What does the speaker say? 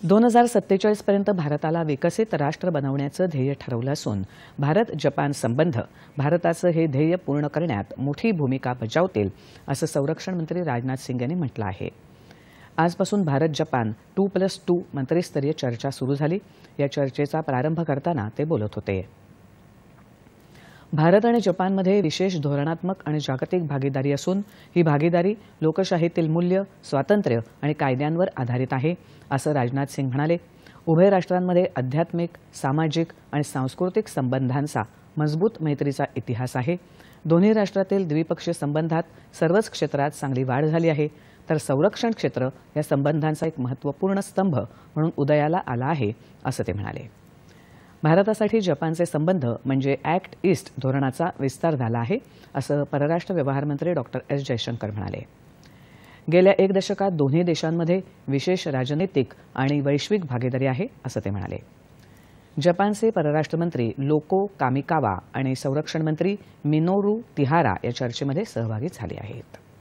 2047 पर्यंत भारताला विकसित राष्ट्र बनवण्याचं ध्येय ठरवलं असून भारत जपान संबंध भारताचं हे ध्येय पूर्ण करण्यात मोठी भूमिका बजावतील असं संरक्षण मंत्री राजनाथ सिंग यांनी म्हटलं आहे। आजपासून भारत जपान 2+2 मंत्रिस्तरीय चर्चा सुरू झाली। या चर्चेचा प्रारंभ करताना ते बोलत होते। भारत आणि जपानमध्ये विशेष धोरणात्मक आणि जागतिक भागीदारी असून ही भागीदारी लोकशाहीतील मूल्य, स्वातंत्र्य आणि कायद्यांवर आधारित आहे असं राजनाथ सिंग म्हणाले। उभय राष्ट्रांमध्ये आध्यात्मिक, सामाजिक आणि सांस्कृतिक संबंधांचा मजबूत मैत्रीचा इतिहास आहे। दोन्ही राष्ट्रातील द्विपक्षीय संबंधात सर्वच क्षेत्रात चांगली वाढ झाली आहे, तर संरक्षण क्षेत्र या संबंधांचा एक महत्त्वपूर्ण स्तंभ म्हणून उदयाला आला आहे असं ते म्हणाले। भारतासाठी जपानचे संबंध म्हणजे ॲक्ट ईस्ट धोरणाचा विस्तार झाला आहे असं परराष्ट्र व्यवहार मंत्री डॉक्टर एस जयशंकर म्हणाले। गेल्या एक दशकात दोन्ही देशांमध्ये विशेष राजनैतिक आणि वैश्विक भागीदारी आहे असं ते म्हणाले। जपानचे परराष्ट्र मंत्री लोको कामिकावा आणि संरक्षण मंत्री मिनोरू तिहारा या चर्चेमध्ये सहभागी झाले आहेत।